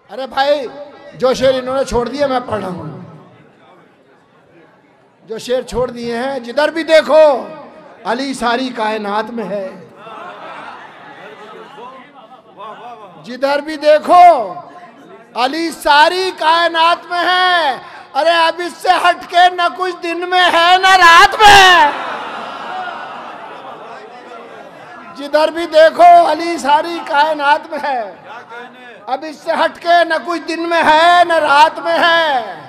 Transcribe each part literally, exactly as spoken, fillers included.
अरे भाई जो शेर इन्होंने छोड़ दिए मैं पढ़ रहा हूं, जो शेर छोड़ दिए हैं। जिधर भी देखो अली सारी कायनात में है, जिधर भी देखो अली सारी कायनात में है। अरे अब इससे हटके न कुछ दिन में है न रात में। जिधर भी देखो अली सारी कायनात में है, अब इससे हटके न कुछ दिन में है न रात में है।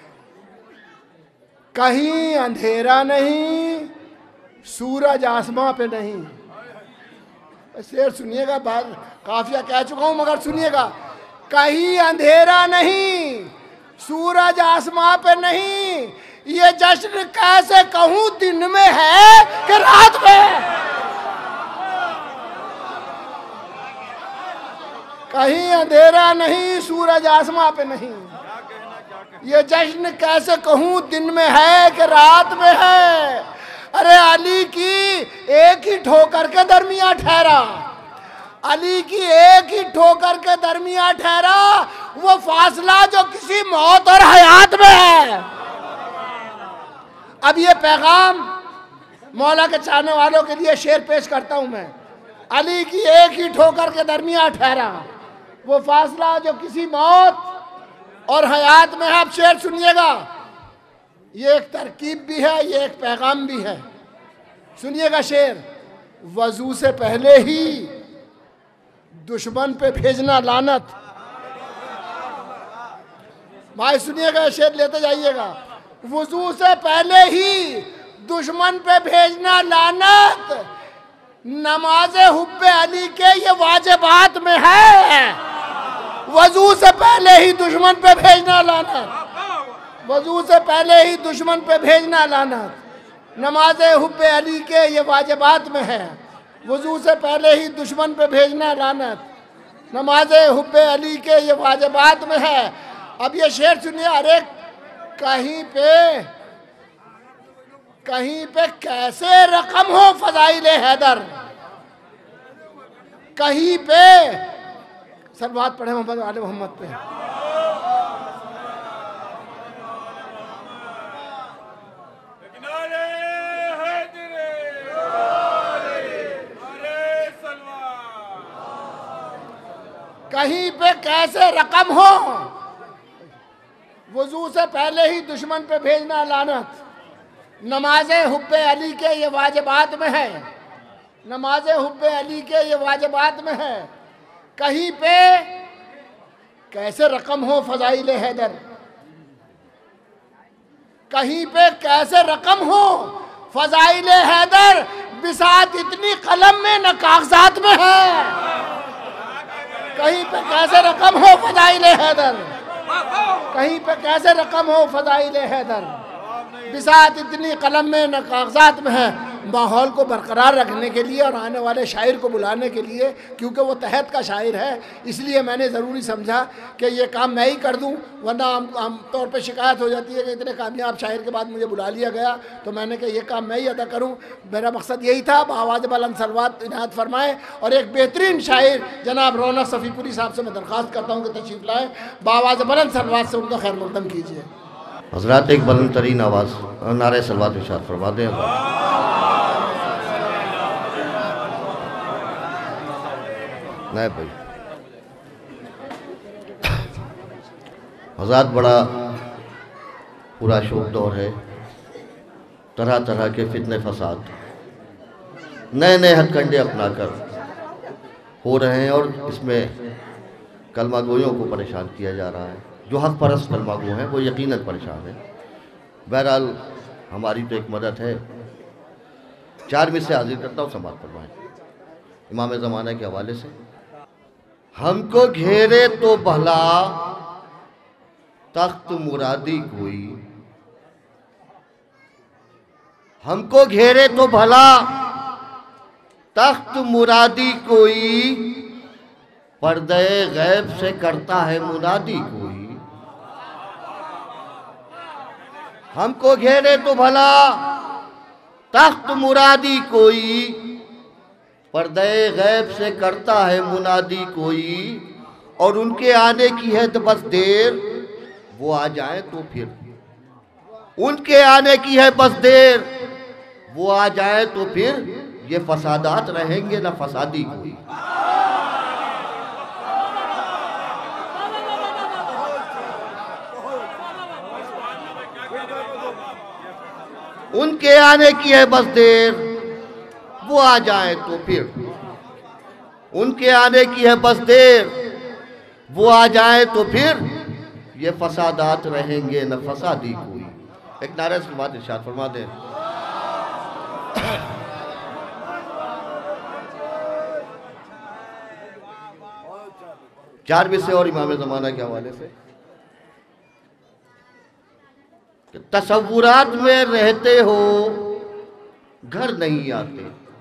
कहीं अंधेरा नहीं, सूरज आसमां पे नहीं। शेर सुनिएगा, बात काफिया कह चुका हूं मगर सुनिएगा। कहीं अंधेरा नहीं, सूरज आसमां पे नहीं, ये जश्न कैसे कहूं दिन में है कि रात में। कहीं अंधेरा नहीं, सूरज आसमां पे नहीं, ये जश्न कैसे कहूं दिन में है कि रात में है। अरे अली की एक ही ठोकर के दरमियान ठहरा, अली की एक ही ठोकर के दरमियान ठहरा वो फासला जो किसी मौत और हयात में है। अब ये पैगाम मौला के चाहने वालों के लिए शेर पेश करता हूं मैं। अली की एक ही ठोकर के दरमियान ठहरा वो फासला जो किसी मौत और हयात में है। अब शेर सुनिएगा, ये एक तरकीब भी है, ये एक पैगाम भी है। सुनिएगा शेर। वजू से पहले ही दुश्मन पे भेजना लानत। भाई सुनिएगा, शेर लेते जाइएगा। वजू से पहले ही दुश्मन पे भेजना लानत, नमाज़े हुब्बे अली के ये वाजिबात में है। वजू से पहले ही दुश्मन पे भेजना लानत, वजू से पहले ही दुश्मन पे भेजना लानत, नमाज़े हुब्बे अली के ये वाजिबात में है। वजू से पहले ही दुश्मन पे भेजना लानत, नमाज़े हुब्बे अली के ये वाजिबात में है। अब ये शेर सुनिए। अरे कहीं पे कहीं पे कैसे रकम हो फज़ाइल हैदर, कहीं पे सलवात पढ़े मोहम्मद आले मोहम्मद पे। कहीं पे कैसे रकम हो, वजू से पहले ही दुश्मन पे भेजना लानत, नमाज़े हुब्बे अली के ये वाजिबात में है, नमाज़े हुब्बे अली के ये वाजिबात में है। कहीं पे कैसे रकम हो फज़ाइल हैदर, कहीं पे कैसे रकम हो फज़ाइल हैदर, बिसात इतनी कलम में न कागजात में है। कहीं पे कैसे रकम हो फज़ाइल हैदर, कहीं पे कैसे रकम हो फज़ाइल हैदर, बिसात इतनी कलम में न कागजात में है। माहौल को बरकरार रखने के लिए और आने वाले शायर को बुलाने के लिए, क्योंकि वो तहत का शायर है, इसलिए मैंने ज़रूरी समझा कि ये काम मैं ही कर दूं, वरना आम आम तौर पे शिकायत हो जाती है कि इतने कामयाब शायर के बाद मुझे बुला लिया गया। तो मैंने कहा ये काम मैं ही अदा करूं। मेरा मकसद यही था। आवाज़ बुलंद सलवात इनायत फरमाएँ। और एक बेहतरीन शायर जनाब रौनक सफ़ीपुरी साहब से मैं दरख्वास्त करता हूँ कि तशरीफ़ लाएँ, बावाज़ बुलंद सलवात से उनका खैर मक़दम कीजिए। हज़रात एक बुलंद तरीन आवाज़ नारे सलवात इरशाद फरमा दें। नहीं भाई, हज़रात बड़ा पूरा शोक दौर है, तरह तरह के फितने फसाद नए नए हथकंडे अपना कर हो रहे हैं और इसमें कलमा गोयों को परेशान किया जा रहा है। जो हक़ परस्त कलमा गो हैं वो यकीनन परेशान है। बहरहाल हमारी तो एक मदद है। चार में से हाजिर करता हूँ, समाप्त करवाएँ इमाम ज़माना के हवाले से। हमको घेरे तो भला तख्त मुरादी कोई, हमको घेरे तो भला तख्त मुरादी कोई, पर्दे गैब से करता है मुनादी कोई। हमको घेरे तो भला तख्त मुरादी कोई, पर्दे गैब से करता है मुनादी कोई। और उनके आने की है तो बस देर, वो आ जाए तो फिर। उनके आने की है बस देर, वो आ जाए तो फिर ये फसादात रहेंगे ना फसादी कोई। उनके आने की है बस देर, वो आ जाए तो फिर। उनके आने की है बस देर, वो आ जाए तो फिर ये फसादात रहेंगे न फसादी कोई। एक नारे से बात इरशाद फरमा दें। चार विषय और इमाम ज़माना के हवाले से। तसव्वुरात में रहते हो घर नहीं आते,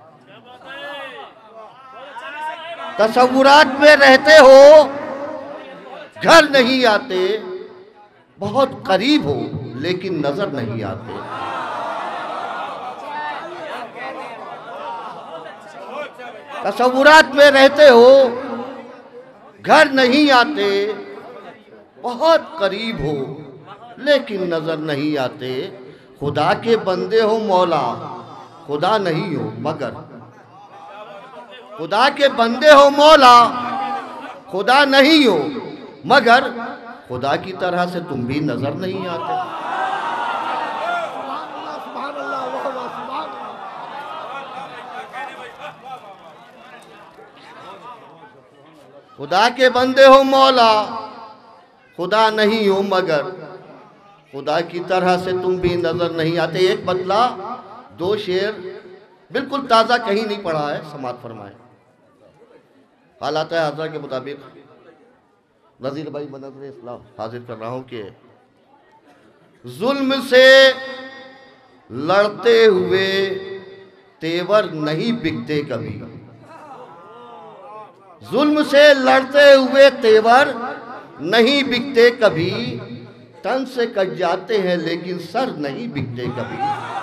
तसव्वुरात में रहते हो घर नहीं आते, बहुत करीब हो लेकिन नजर नहीं आते। तसव्वुरात में रहते हो घर नहीं आते, बहुत करीब हो लेकिन नजर नहीं आते। खुदा के बंदे हो मौला, खुदा नहीं हो मगर। खुदा के बंदे हो मौला, खुदा नहीं हो मगर। खुदा की तरह से तुम भी नजर नहीं आते। खुदा के बंदे हो मौला, खुदा नहीं हो मगर। खुदा की तरह से तुम भी नजर नहीं आते। एक बदला दो शेर बिल्कुल ताज़ा, कहीं नहीं पढ़ा है, समात फरमाए। हालात हाज़िर के मुताबिक नज़ीर भाई बनज़र इस्लाम हाजिर कर रहा हूँ कि जुल्म से लड़ते हुए तेवर नहीं बिकते कभी। जुल्म से लड़ते हुए तेवर नहीं बिकते कभी। तन से कट जाते हैं लेकिन सर नहीं बिकते कभी।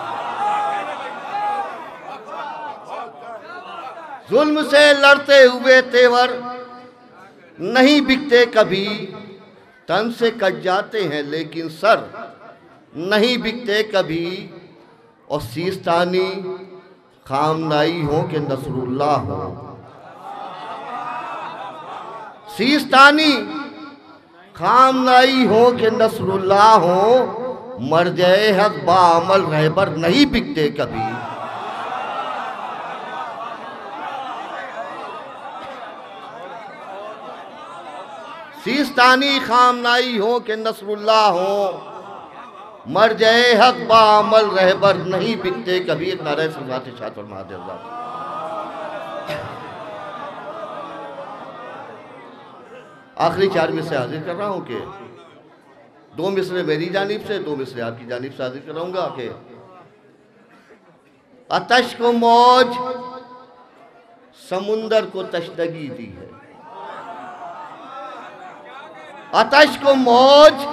जुल्म से लड़ते हुए तेवर नहीं बिकते कभी। तन से कट जाते हैं लेकिन सर नहीं बिकते कभी। और सीस्तानी खामनाई हो कि नसरुल्लाह हो। सीस्तानी खामनाई हो कि नसरुल्लाह हो। मर जाए हक बामल रहबर नहीं बिकते कभी। सीस्तानी खामनाई हो कि नसरुल्लाह हो। मर जाए हक बामल रहबर नहीं बिकते कभी। एक नारे सल्लल्लाहु अलैहि वसल्लम। आखिरी चार मिसरे हाजिर कर रहा हूँ कि दो मिसरे मेरी जानिब से, दो मिसरे आपकी जानिब से हाजिर कराऊंगा कि आतश को मौज समुंदर को तश्नगी दी है। आतश को मौज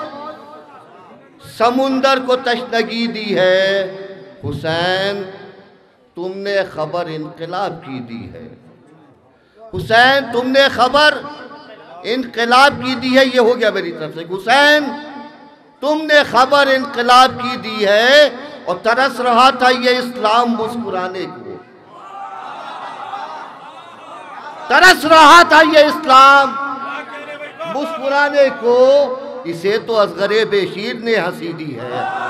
समुंदर को तश्नगी दी है। हुसैन तुमने खबर इनकलाब की दी है। हुसैन तुमने खबर इनकलाब की दी है। ये हो गया मेरी तरफ से। हुसैन तुमने खबर इनकलाब की दी है। और तरस रहा था ये इस्लाम मुस्कुराने को। तरस रहा था ये इस्लाम मुस्कुराने को। इसे तो असगरे बेशीर ने हंसी दी है।